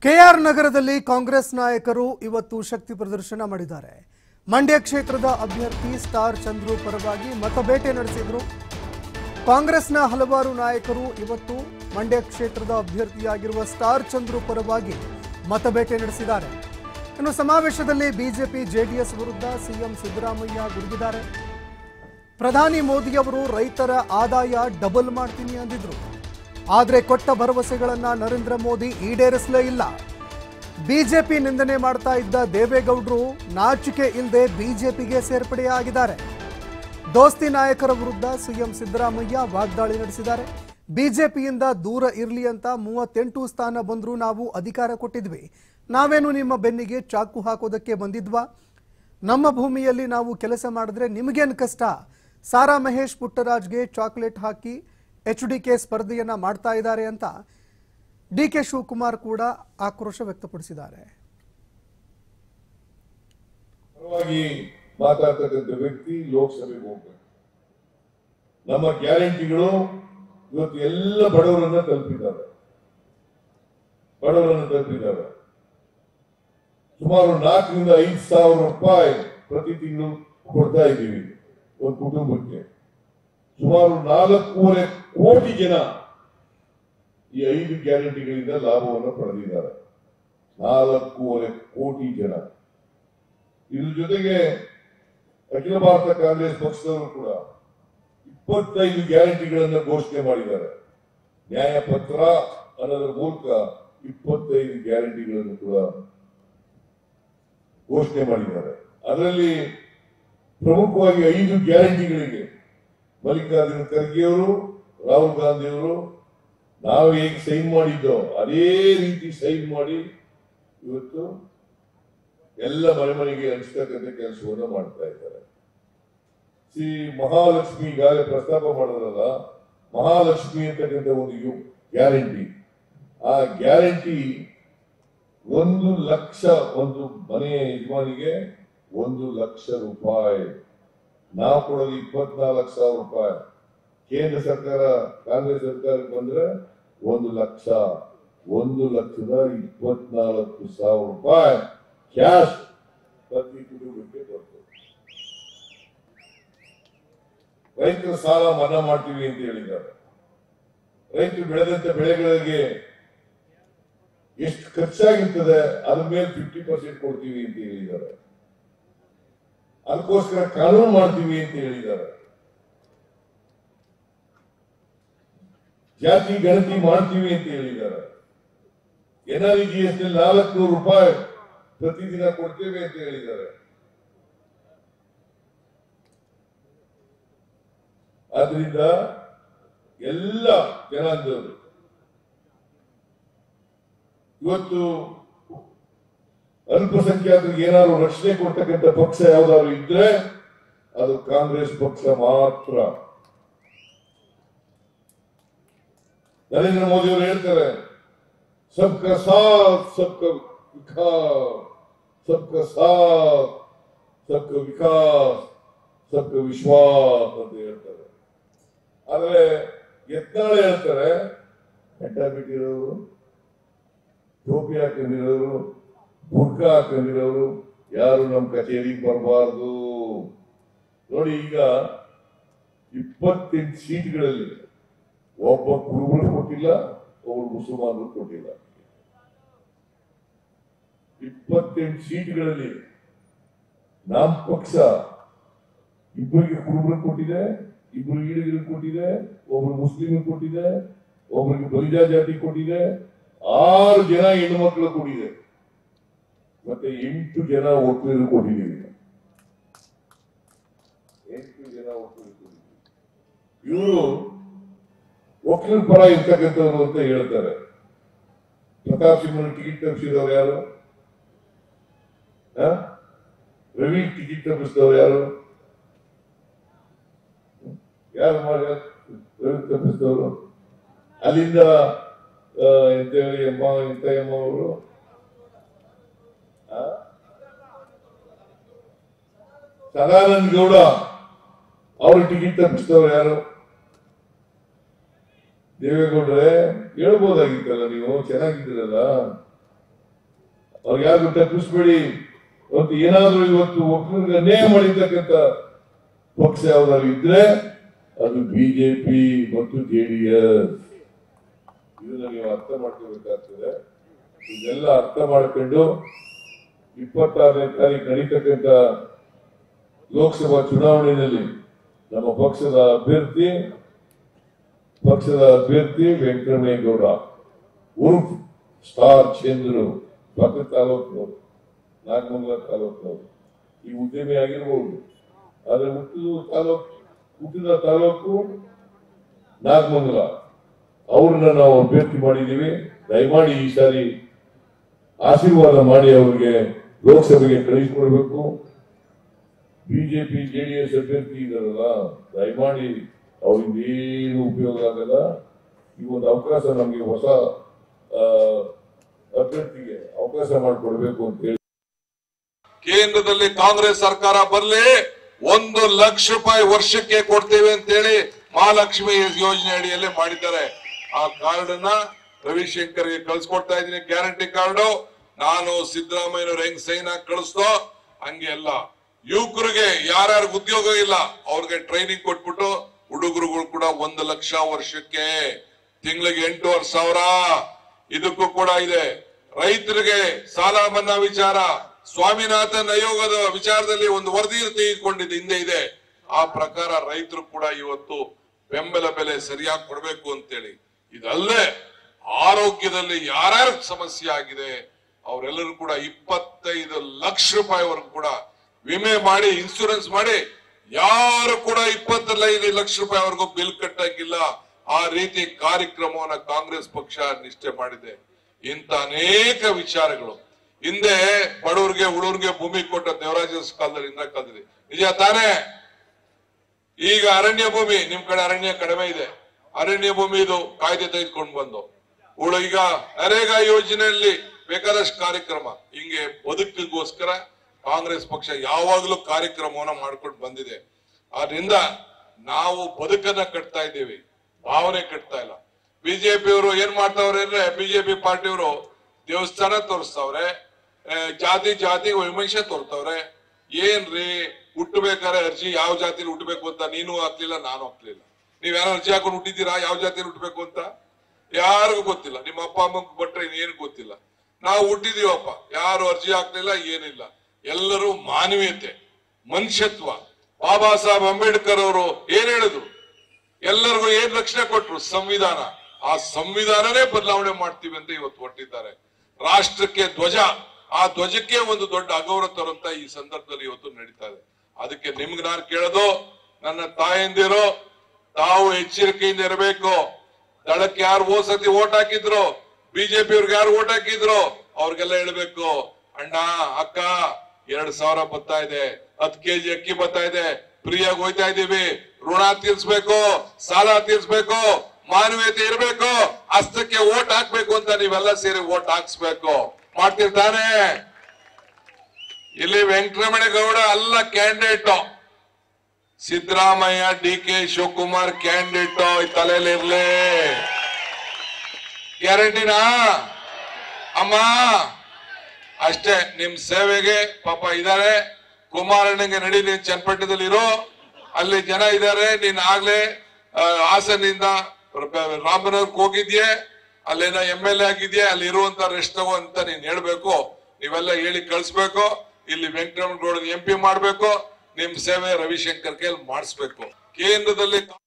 K R ನಗರದಲ್ಲಿ ಕಾಂಗ್ರೆಸ್ ನಾಯಕರು ಇವತ್ತು ಶಕ್ತಿ ಪ್ರದರ್ಶನ ಮಾಡಿದ್ದಾರೆ. ಮಂಡ್ಯ ಕ್ಷೇತ್ರದ ಅಭ್ಯರ್ಥಿ ಸ್ಟಾರ್ ಚಂದ್ರು ಪರವಾಗಿ ಮತಬೇಟೆ ನಡೆಸಿದರು. ಕಾಂಗ್ರೆಸ್ನ ಹಲವಾರು ನಾಯಕರು ಇವತ್ತು ಮಂಡ್ಯ ಕ್ಷೇತ್ರದ ಅಭ್ಯರ್ಥಿಯಾಗಿರುವ ಸ್ಟಾರ್ ಚಂದ್ರು ಪರವಾಗಿ ಮತಬೇಟೆ ನಡೆಸಿದ್ದಾರೆ. ಇನ್ನು ಸಮಾವೇಶದಲ್ಲಿ ಬಿಜೆಪಿ ಜೆಡಿಎಸ್ ವಿರುದ್ಧ ಸಿಎಂ ಸಿದ್ದರಾಮಯ್ಯ ಗುಡುಗಿದ್ದಾರೆ. ಪ್ರಧಾನಿ ಮೋದಿ ಅವರು ರೈತರ ಆದಾಯ ಡಬಲ್ ಮಾಡ್ತೀನಿ ಅಂದಿದ್ರು. ಆದರೆ ಕೊಟ್ಟ ಭರವಸೆಗಳನ್ನ ನರೇಂದ್ರ ಮೋದಿ ಈಡೇರಿಸಲೇ ಇಲ್ಲ. ಬಿಜೆಪಿ ನಿಂದನೆ ಮಾಡ್ತಾ ಇದ್ದ ದೇವೇಗೌಡರು ನಾಚಿಕೆ ಇಲ್ಲದೆ ಬಿಜೆಪಿಗೆ ಸೇರ್ಪಡೆಯಾಗಿದ್ದಾರೆ. ದೋಸ್ತಿ ನಾಯಕರ ವಿರುದ್ಧ ಸಿಎಂ ಸಿದ್ದರಾಮಯ್ಯ ವಾಗ್ದಾಳಿ ನಡೆಸಿದ್ದಾರೆ. ಬಿಜೆಪಿಯಿಂದ ದೂರ ಇರಲಿ ಅಂತ 38 ಸ್ಥಾನ ಬಂದರೂ ನಾವು ಅಧಿಕಾರ ಕೊಟ್ಟಿದ್ವಿ. ನಾವೇನು ನಿಮ್ಮ ಬೆನ್ನಿಗೆ ಚಾಕು ಹಾಕೋದಕ್ಕೆ ಬಂದಿದ್ವಾ? ನಮ್ಮ ಭೂಮಿಯಲ್ಲಿ ನಾವು ಕೆಲಸ ಮಾಡಿದ್ರೆ ನಿಮಗೇನು ಕಷ್ಟ? ಸಾರಾ ಮಹೇಶ್ ಪುಟ್ಟರಾಜ್ಗೆ ಚಾಕ್ಲೇಟ್ ಹಾಕಿ ಎಚ್ಡಿಕೆ ಸ್ಪರ್ಧೆಯನ್ನ ಮಾಡ್ತಾ ಇದ್ದಾರೆ ಅಂತ ಡಿಕೆ ಶಿವಕುಮಾರ್ ಕೂಡ ಆಕ್ರೋಶ ವ್ಯಕ್ತಪಡಿಸಿದ್ದಾರೆ. ಮಾತಾಡ್ತಕ್ಕಂಥ ವ್ಯಕ್ತಿ ಲೋಕಸಭೆಗೆ ಹೋಗ್ಬೇಕು. ನಮ್ಮ ಗ್ಯಾರಂಟಿಗಳು ಇವತ್ತು ಎಲ್ಲ ಬಡವರನ್ನ ತಲುಪಿದ್ದಾರೆ. ಸುಮಾರು 4 ರಿಂದ 5 ಸಾವಿರ ರೂಪಾಯಿ ಪ್ರತಿ ತಿಂಗಳು ಕೊಡ್ತಾ ಇದ್ದೀವಿ ಒಂದು ಕುಟುಂಬಕ್ಕೆ. ಸುಮಾರು 4.5 ಕೋಟಿ ಜನ ಈ 5 ಗ್ಯಾರಂಟಿಗಳಿಂದ ಲಾಭವನ್ನು ಪಡೆದಿದ್ದಾರೆ. 4.5 ಕೋಟಿ ಜನ. ಇದ್ರ ಜೊತೆಗೆ ಅಖಿಲ ಭಾರತ ಕಾಂಗ್ರೆಸ್ ಪಕ್ಷದವರು ಕೂಡ 25 ಗ್ಯಾರಂಟಿಗಳನ್ನು ಘೋಷಣೆ ಮಾಡಿದ್ದಾರೆ. ನ್ಯಾಯ ಪತ್ರ ಅನ್ನೋದ್ರ ಮೂಲಕ 25 ಗ್ಯಾರಂಟಿಗಳನ್ನು ಕೂಡ ಘೋಷಣೆ ಮಾಡಿದ್ದಾರೆ. ಅದರಲ್ಲಿ ಪ್ರಮುಖವಾಗಿ 5 ಗ್ಯಾರಂಟಿಗಳಿಗೆ ಮಲ್ಲಿಕಾರ್ಜುನ ಖರ್ಗೆ ಅವರು, ರಾಹುಲ್ ಗಾಂಧಿ ಅವರು ನಾವು ಹೇಗೆ ಸೈನ್ ಮಾಡಿದ್ದೋ ಅದೇ ರೀತಿ ಸೈನ್ ಮಾಡಿ ಇವತ್ತು ಎಲ್ಲ ಮನೆಗೆ ಹಂಚತಕ್ಕಂಥ ಕೆಲಸವನ್ನು ಮಾಡ್ತಾ ಇದ್ದಾರೆ. ಮಹಾಲಕ್ಷ್ಮಿ ಈಗಾಗಲೇ ಪ್ರಸ್ತಾಪ ಮಾಡಿದ್ರಲ್ಲ, ಮಹಾಲಕ್ಷ್ಮಿ ಅಂತಕ್ಕಂಥ ಒಂದು ಗ್ಯಾರಂಟಿ. ಆ ಗ್ಯಾರಂಟಿ 1 ಲಕ್ಷ, ಒಂದು ಮನೆಯ ಯಜಮಾನಿಗೆ 1 ಲಕ್ಷ ರೂಪಾಯಿ. ನಾವು ಕೊಡೋದು 24,000 ರೂಪಾಯಿ. ಕೇಂದ್ರ ಸರ್ಕಾರ ಕಾಂಗ್ರೆಸ್ ಸರ್ಕಾರಕ್ಕೆ ಬಂದ್ರೆ 1 ಲಕ್ಷ, 1,24,000 ರೂಪಾಯಿ ಕ್ಯಾಶ್ ಪ್ರತಿ ಕುಟುಂಬಕ್ಕೆ ಬರ್ತದೆ. ರೈತರ ಸಾಲ ಮನ್ನಾ ಮಾಡ್ತೀವಿ ಅಂತ ಹೇಳಿದ್ದಾರೆ. ರೈತರು ಬೆಳೆದಂತ ಬೆಳೆಗಳಿಗೆ ಎಷ್ಟು ಖರ್ಚಾಗಿರ್ತದೆ ಅದ್ರ ಮೇಲೆ 50% ಕೊಡ್ತೀವಿ ಅಂತ ಹೇಳಿದ್ದಾರೆ. ಅದಕ್ಕೋಸ್ಕರ ಕಾನೂನು ಮಾಡ್ತೀವಿ ಅಂತ ಹೇಳಿದ್ದಾರೆ. ಜಾತಿ ಗಣತಿ ಮಾಡ್ತೀವಿ ಅಂತ ಹೇಳಿದ್ದಾರೆ. NREGS 400 ರೂಪಾಯಿ ಪ್ರತಿದಿನ ಕೊಡ್ತೇವೆ ಅಂತ ಹೇಳಿದ್ದಾರೆ. ಆದ್ರಿಂದ ಎಲ್ಲ ಜನಾಂಗದವರು ಇವತ್ತು ಅಲ್ಪಸಂಖ್ಯಾತರಿಗೆ ಏನಾದ್ರು ರಕ್ಷಣೆ ಕೊಡ್ತಕ್ಕಂಥ ಪಕ್ಷ ಯಾವ್ದಾದ್ರು ಇದ್ರೆ ಅದು ಕಾಂಗ್ರೆಸ್ ಪಕ್ಷ ಮಾತ್ರ. ನರೇಂದ್ರ ಮೋದಿ ಅವರು ಹೇಳ್ತಾರೆ, ಸಬ್ಕಾ ಸಾಥ್ ಸಬ್ಕಾ ವಿಕಾಸ್, ಸಬ್ಕಾ ಸಾಥ್ ಸಬ್ಕಾ ವಿಕಾಸ್, ಸಬ್ಕಾ ವಿಶ್ವಾಸ್ ಅಂತ ಹೇಳ್ತಾರೆ. ಆದ್ರೆ ಯತ್ನಾಳ್ ಹೇಳ್ತಾರೆ, ಹೆಡ್ಡ ಬಿಟ್ಟಿರೋರು, ಟೋಪಿ ಹಾಕೊಂಡಿರೋರು, ಬುರ್ಕಾ ಹಾಕೊಂಡಿರೋರು ಯಾರು ನಮ್ಮ ಕಚೇರಿಗೆ ಬರಬಾರ್ದು. ನೋಡಿ, ಈಗ 28 ಸೀಟ್ಗಳಲ್ಲಿ ಒಬ್ಬ ಕುರುಬರು ಕೊಟ್ಟಿಲ್ಲ, ಒಬ್ಬರು ಮುಸಲ್ಮಾನರು ಕೊಟ್ಟಿಲ್ಲ. 28 ಸೀಟ್ಗಳಲ್ಲಿ ನಮ್ಮ ಪಕ್ಷ 2 ಕುರುಬರು ಕೊಟ್ಟಿದೆ, 2 ಈಡಿಗರಿಗೆ ಕೊಟ್ಟಿದೆ, ಒಬ್ರು ಮುಸ್ಲಿಂ ಕೊಟ್ಟಿದೆ, ಒಬ್ಬರಿಗೆ ಬಲಿಜಾ ಜಾತಿ ಕೊಟ್ಟಿದೆ, 6 ಜನ ಹೆಣ್ಣುಮಕ್ಕಳು ಕೊಟ್ಟಿದೆ, ಮತ್ತೆ 8 ಜನ ಒಕ್ಕಲಿಗರು ಕೊಟ್ಟಿದ್ದೀವಿ. 8 ಜನ ಒಕ್ಕಲಿಗರು ಕೊಟ್ಟಿದ್ದೀವಿ. ಇವರು ಒಕ್ಕಲಿಗರ ಪರ ಇರ್ತಕ್ಕಂಥವ್ರು ಅಂತ ಹೇಳ್ತಾರೆ. ಪ್ರತಾಪ್ ಸಿಂಹ ಟಿಕೆಟ್ ತಪ್ಪಿಸಿದವರು ಯಾರು? ರವಿ ಟಿಕೆಟ್ ತಪ್ಪಿಸಿದವರು ಯಾರು? ಯಾರು ಮಾಡಿ ರವಿ ತಪ್ಪಿಸಿದವರು? ಅಲ್ಲಿಂದ ಎಂತಯ್ಯಮ್ಮ ಅವರು ಸದಾನಂದ ಗೌಡ ಅವ್ರ ಟಿಕೆಟ್ ತಪ್ಪಿಸಿದವರು ಯಾರು? ದೇವೇಗೌಡ್ರೆ ಹೇಳ್ಬೋದಾಗಿತ್ತಲ್ಲ, ನೀವು ಚೆನ್ನಾಗಿದ್ದೀರಲ್ಲ. ಅವ್ರಿಗೆ ಯಾರು ತಪ್ಪಿಸ್ಬೇಡಿ. ಇವತ್ತು ಏನಾದ್ರೂ ಇವತ್ತು ಒಕ್ಕಲಿಗರಿಗೆ ಅನ್ಯಾಯ ಮಾಡಿರ್ತಕ್ಕಂಥ ಪಕ್ಷ ಯಾವ್ದಾದ್ರು ಇದ್ರೆ ಅದು ಬಿಜೆಪಿ ಮತ್ತು ಜೆಡಿಎಸ್. ಇದನ್ನ ನೀವು ಅರ್ಥ ಮಾಡ್ಕೋಬೇಕಾಗ್ತದೆ. ಇದೆಲ್ಲ ಅರ್ಥ ಮಾಡ್ಕೊಂಡು 26ನೇ ತಾರೀಕು ನಡೀತಕ್ಕಂಥ ಲೋಕಸಭಾ ಚುನಾವಣೆಯಲ್ಲಿ ನಮ್ಮ ಪಕ್ಷದ ಅಭ್ಯರ್ಥಿ ವೆಂಕಟರಮಣೇಗೌಡ ಉರ್ಫ್ ಸ್ಟಾರ್ ಚಂದ್ರು, ಪಕ್ಕದ ತಾಲೂಕಿನವರು, ನಾಗಮಂಗಲ ತಾಲೂಕಿನವರು. ಈ ಉದ್ಯಮಿ ಆಗಿರ್ಬೋದು, ಆದ್ರೆ ಹುಟ್ಟಿದ ತಾಲೂಕು ನಾಗಮಂಗಲ. ಅವ್ರನ್ನ ನಾವು ಅಭ್ಯರ್ಥಿ ಮಾಡಿದ್ದೀವಿ. ದಯಮಾಡಿ ಈ ಸಾರಿ ಆಶೀರ್ವಾದ ಮಾಡಿ ಅವರಿಗೆ ಲೋಕಸಭೆಗೆ ಕಳಿಸಿಕೊಡ್ಬೇಕು. ಬಿಜೆಪಿ ಜೆಡಿಎಸ್ ಅಭ್ಯರ್ಥಿ ಇದಾರಲ್ಲ, ದಯಮಾಡಿ ಅವರಿಂದ ಏನು ಉಪಯೋಗ ಆಗಲ್ಲ. ಈ ಒಂದು ಅವಕಾಶ ನಮಗೆ ಹೊಸ ಅಭ್ಯರ್ಥಿಗೆ ಅವಕಾಶ ಮಾಡಿಕೊಡ್ಬೇಕು ಅಂತ ಹೇಳಿ ಕೇಂದ್ರದಲ್ಲಿ ಕಾಂಗ್ರೆಸ್ ಸರ್ಕಾರ ಬರಲಿ, 1 ಲಕ್ಷ ರೂಪಾಯಿ ವರ್ಷಕ್ಕೆ ಕೊಡ್ತೇವೆ ಅಂತ ಹೇಳಿ ಮಹಾಲಕ್ಷ್ಮಿ ಯೋಜನೆ ಅಡಿಯಲ್ಲೇ ಮಾಡಿದ್ದಾರೆ. ಆ ಕಾರ್ಡ್ ಅನ್ನ ರವಿಶಂಕರ್ಗೆ ಕಳ್ಸಿಕೊಡ್ತಾ ಇದ್ದೀನಿ. ಗ್ಯಾರಂಟಿ ಕಾರ್ಡ್ ನಾನು ಸಿದ್ದರಾಮಯ್ಯನವ್ರು ಹೆಂಗ್ ಸೈನ್ ಹಾಕಿ ಕಳಿಸ್ತೋ ಹಂಗೆ ಎಲ್ಲ ಯುವಕರಿಗೆ ಯಾರ್ಯಾರಿಗೆ ಉದ್ಯೋಗ ಇಲ್ಲ ಅವ್ರಿಗೆ ಟ್ರೈನಿಂಗ್ ಕೊಟ್ಬಿಟ್ಟು ಹುಡುಗರುಗಳು ಕೂಡ 1 ಲಕ್ಷ ವರ್ಷಕ್ಕೆ, ತಿಂಗಳಿಗೆ 8,500. ಇದಕ್ಕೂ ಕೂಡ ಇದೆ. ರೈತರಿಗೆ ಸಾಲ ಮನ್ನಾ ವಿಚಾರ ಸ್ವಾಮಿನಾಥನ್ ಆಯೋಗದ ವಿಚಾರದಲ್ಲಿ ಒಂದು ವರದಿ ತೆಗೆದುಕೊಂಡಿದ್ದು ಹಿಂದೆ ಇದೆ. ಆ ಪ್ರಕಾರ ರೈತರು ಕೂಡ ಇವತ್ತು ಬೆಂಬಲ ಬೆಲೆ ಸರಿಯಾಗಿ ಕೊಡಬೇಕು ಅಂತೇಳಿ. ಇದಲ್ಲದೆ ಆರೋಗ್ಯದಲ್ಲಿ ಯಾರ್ಯಾರ ಸಮಸ್ಯೆ ಆಗಿದೆ ಅವರೆಲ್ಲರೂ ಕೂಡ 25 ಲಕ್ಷ ರೂಪಾಯಿವರೆಗೂ ಕೂಡ ವಿಮೆ ಮಾಡಿ, ಇನ್ಸೂರೆನ್ಸ್ ಮಾಡಿ, ಯಾರು ಕೂಡ 25 ಲಕ್ಷ ರೂಪಾಯಿವರೆಗೂ ಬಿಲ್ ಕಟ್ಟಂಗಿಲ್ಲ. ಆ ರೀತಿ ಕಾರ್ಯಕ್ರಮವನ್ನ ಕಾಂಗ್ರೆಸ್ ಪಕ್ಷ ನಿಷ್ಠೆ ಮಾಡಿದೆ. ಇಂತ ಅನೇಕ ವಿಚಾರಗಳು ಹಿಂದೆ ಬಡವರಿಗೆ ಹುಡುಗರಿಗೆ ಭೂಮಿ ಕೊಟ್ಟ ದೇವರಾಜ ಕಾಲದಲ್ಲಿ, ಇಂದಿರಾ ಕಾಲದಲ್ಲಿ ನಿಜ ತಾನೇ. ಈಗ ಅರಣ್ಯ ಭೂಮಿ, ನಿಮ್ ಕಡೆ ಅರಣ್ಯ ಕಡಿಮೆ ಇದೆ, ಅರಣ್ಯ ಭೂಮಿ ಇದು ಕಾಯ್ದೆ ತೆಗೆದುಕೊಂಡು ಬಂದು ಈಗ ನರೇಗಾ ಯೋಜನೆಯಲ್ಲಿ ಬೇಕಾದಷ್ಟು ಕಾರ್ಯಕ್ರಮ. ಹಿಂಗೆ ಬದುಕಿಗೋಸ್ಕರ ಕಾಂಗ್ರೆಸ್ ಪಕ್ಷ ಯಾವಾಗಲೂ ಕಾರ್ಯಕ್ರಮವನ್ನ ಮಾಡ್ಕೊಂಡು ಬಂದಿದೆ. ಆದ್ರಿಂದ ನಾವು ಬದುಕನ್ನ ಕಟ್ತಾ ಇದ್ದೀವಿ, ಭಾವನೆ ಕಟ್ತಾ ಇಲ್ಲ. ಬಿಜೆಪಿಯವರು ಏನ್ ಮಾಡ್ತಾವ್ರೆ ಅಂದ್ರೆ, ಬಿಜೆಪಿ ಪಾರ್ಟಿಯವರು ದೇವಸ್ಥಾನ ತೋರಿಸ್ತವ್ರೆ, ಜಾತಿ ವಿಮರ್ಶೆ ತೋರ್ತವ್ರೆ. ಏನ್ರಿ ಹುಟ್ಟಬೇಕಾದ್ರೆ ಅರ್ಜಿ ಯಾವ ಜಾತಿಲಿ ಹುಟ್ಟಬೇಕು ಅಂತ ನೀನು ಹಾಕ್ಲಿಲ್ಲ, ನಾನು ಹಾಕ್ಲಿಲ್ಲ. ನೀವ್ ಯಾರು ಅರ್ಜಿ ಹಾಕೊಂಡು ಹುಟ್ಟಿದ್ದೀರಾ ಯಾವ ಜಾತಿಲಿ ಹುಟ್ಟಬೇಕು ಅಂತ? ಯಾರಿಗೂ ಗೊತ್ತಿಲ್ಲ. ನಿಮ್ಮ ಅಪ್ಪ ಅಮ್ಮಗ್ ಬಿಟ್ರೆ ಏನು ಗೊತ್ತಿಲ್ಲ. ನಾವು ಹುಟ್ಟಿದೀವಪ್ಪ, ಯಾರು ಅರ್ಜಿ ಹಾಕ್ಲಿಲ್ಲ, ಏನಿಲ್ಲ. ಎಲ್ಲರೂ ಮಾನವೀಯತೆ, ಮನುಷ್ಯತ್ವ. ಬಾಬಾ ಸಾಹೇಬ್ ಅಂಬೇಡ್ಕರ್ ಅವರು ಏನ್ ಹೇಳಿದ್ರು? ಎಲ್ಲರಿಗೂ ಏನ್ ರಕ್ಷಣೆ ಕೊಟ್ರು? ಸಂವಿಧಾನ. ಆ ಸಂವಿಧಾನನೇ ಬದಲಾವಣೆ ಮಾಡ್ತೀವಿ ಅಂತ ಇವತ್ತು ಹೊರಟಿದ್ದಾರೆ. ರಾಷ್ಟ್ರಕ್ಕೆ ಧ್ವಜ, ಆ ಧ್ವಜಕ್ಕೆ ಒಂದು ದೊಡ್ಡ ಅಗೌರವ ತರುವಂತ ಈ ಸಂದರ್ಭದಲ್ಲಿ ಇವತ್ತು ನಡೀತಾ ಇದೆ. ಅದಕ್ಕೆ ನಿಮ್ಗೆ ನಾನು ಕೇಳೋದು, ನನ್ನ ತಾಯಂದಿರು ತಾವು ಎಚ್ಚರಿಕೆಯಿಂದ ಇರಬೇಕು. ದಳಕ್ಕೆ ಯಾರು ಹೋಸತಿ ಓಟ್ ಹಾಕಿದ್ರು, ಬಿಜೆಪಿ ಅವ್ರಿಗೆ ಯಾರು ಓಟ್ ಹಾಕಿದ್ರು ಅವ್ರಿಗೆಲ್ಲ ಹೇಳ್ಬೇಕು, ಅಣ್ಣ ಅಕ್ಕ 2,000 ಬರ್ತಾ ಇದೆ, 10 kg ಅಕ್ಕಿ ಬರ್ತಾ ಇದೆ, ಫ್ರೀಯಾಗಿ ಹೋಯ್ತಾ ಇದೀವಿ, ಋಣ ತೀರ್ಸ್ಬೇಕು, ಸಾಲ ತೀರ್ಸ್ಬೇಕು, ಮಾನವೀಯತೆ ಇರಬೇಕು, ಹಸ್ತಕ್ಕೆ ಓಟ್ ಹಾಕ್ಬೇಕು ಅಂತ ನೀವೆಲ್ಲ ಸೇರಿ ಓಟ್ ಹಾಕ್ಸ್ಬೇಕು. ಮಾಡ್ತಿರ್ತಾನೆ. ಇಲ್ಲಿ ವೆಂಕಟರಮಣೇಗೌಡ ಅಲ್ಲ candidate, Siddaramaiah, DK Shivakumar candidate. ತಲೆಯಲ್ಲಿ ಇರ್ಲಿ. ಗ್ಯಾರಂಟಿನಾ ಅಮ್ಮ? ಅಷ್ಟೇ. ನಿಮ್ ಸೇವೆಗೆ ಪಾಪ ಇದಾರೆ. ಕುಮಾರಣ್ಣಗೆ ನಡಿ, ನೀನ್ ಚನ್ನಪಟ್ಟಣದಲ್ಲಿ ಇರೋ, ಅಲ್ಲಿ ಜನ ಇದಾರೆ. ನೀನ್ ಆಗ್ಲೇ ಹಾಸನಿಂದ ರಾಮನಗರಕ್ಕೆ ಹೋಗಿದ್ಯೆ, ಅಲ್ಲೇನ MLA ಆಗಿದ್ಯೆ, ಅಲ್ಲಿ ಇರುವಂತ ರೆಸ್ಟ್ ತಗೋ ಅಂತ ನೀನ್ ಹೇಳ್ಬೇಕು. ನೀವೆಲ್ಲ ಹೇಳಿ ಕಳ್ಸ್ಬೇಕು. ಇಲ್ಲಿ ವೆಂಕಟರಮಣಗೌಡ MP ಮಾಡ್ಬೇಕು. ನಿಮ್ ಸೇವೆ ರವಿಶಂಕರ್ ಕೈಯಲ್ಲಿ ಮಾಡಿಸ್ಬೇಕು. ಕೇಂದ್ರದಲ್ಲಿ